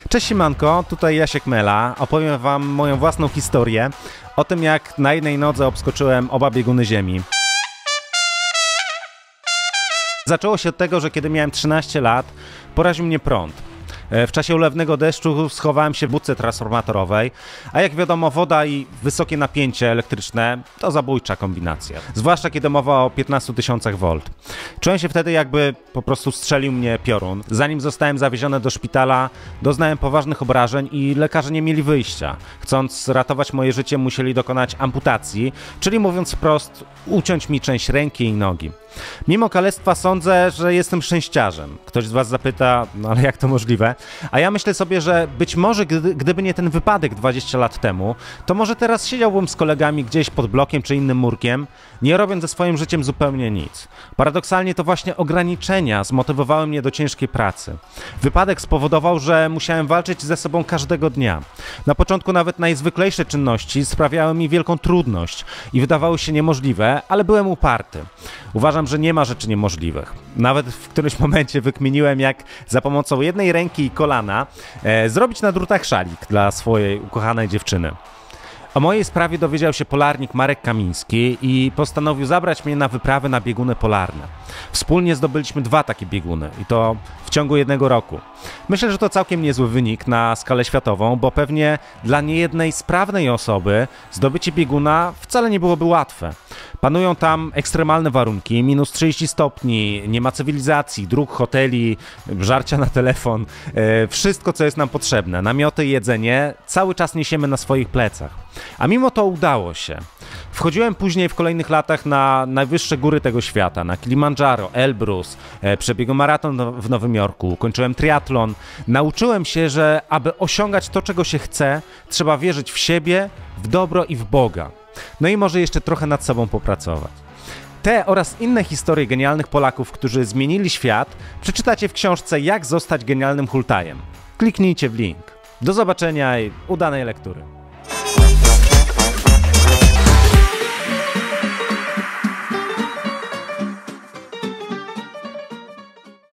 Cześć siemanko, tutaj Jasiek Mela. Opowiem wam moją własną historię o tym, jak na jednej nodze obskoczyłem oba bieguny ziemi. Zaczęło się od tego, że kiedy miałem 13 lat, poraził mnie prąd. W czasie ulewnego deszczu schowałem się w budce transformatorowej, a jak wiadomo, woda i wysokie napięcie elektryczne to zabójcza kombinacja. Zwłaszcza kiedy mowa o 15 000 V. Czułem się wtedy, jakby po prostu strzelił mnie piorun. Zanim zostałem zawieziony do szpitala, doznałem poważnych obrażeń i lekarze nie mieli wyjścia. Chcąc ratować moje życie, musieli dokonać amputacji, czyli mówiąc wprost, uciąć mi część ręki i nogi. Mimo kalectwa sądzę, że jestem szczęściarzem. Ktoś z was zapyta, no ale jak to możliwe? A ja myślę sobie, że być może gdyby nie ten wypadek 20 lat temu, to może teraz siedziałbym z kolegami gdzieś pod blokiem czy innym murkiem, nie robiąc ze swoim życiem zupełnie nic. Paradoksalnie to właśnie ograniczenia zmotywowały mnie do ciężkiej pracy. Wypadek spowodował, że musiałem walczyć ze sobą każdego dnia. Na początku nawet najzwyklejsze czynności sprawiały mi wielką trudność i wydawały się niemożliwe, ale byłem uparty. Uważam, że nie ma rzeczy niemożliwych. Nawet w którymś momencie wykminiłem, jak za pomocą jednej ręki i kolana zrobić na drutach szalik dla swojej ukochanej dziewczyny. O mojej sprawie dowiedział się polarnik Marek Kamiński i postanowił zabrać mnie na wyprawy na bieguny polarne. Wspólnie zdobyliśmy 2 takie bieguny i to w ciągu 1 roku. Myślę, że to całkiem niezły wynik na skalę światową, bo pewnie dla niejednej sprawnej osoby zdobycie bieguna wcale nie byłoby łatwe. Panują tam ekstremalne warunki, minus 30 stopni, nie ma cywilizacji, dróg, hoteli, żarcia na telefon, wszystko co jest nam potrzebne, namioty i jedzenie, cały czas niesiemy na swoich plecach. A mimo to udało się. Wchodziłem później w kolejnych latach na najwyższe góry tego świata, na Kilimandżaro, Elbrus, przebiegłem maraton w Nowym Jorku, kończyłem triatlon. Nauczyłem się, że aby osiągać to, czego się chce, trzeba wierzyć w siebie, w dobro i w Boga. No i może jeszcze trochę nad sobą popracować. Te oraz inne historie genialnych Polaków, którzy zmienili świat, przeczytacie w książce Jak zostać genialnym hultajem. Kliknijcie w link. Do zobaczenia i udanej lektury.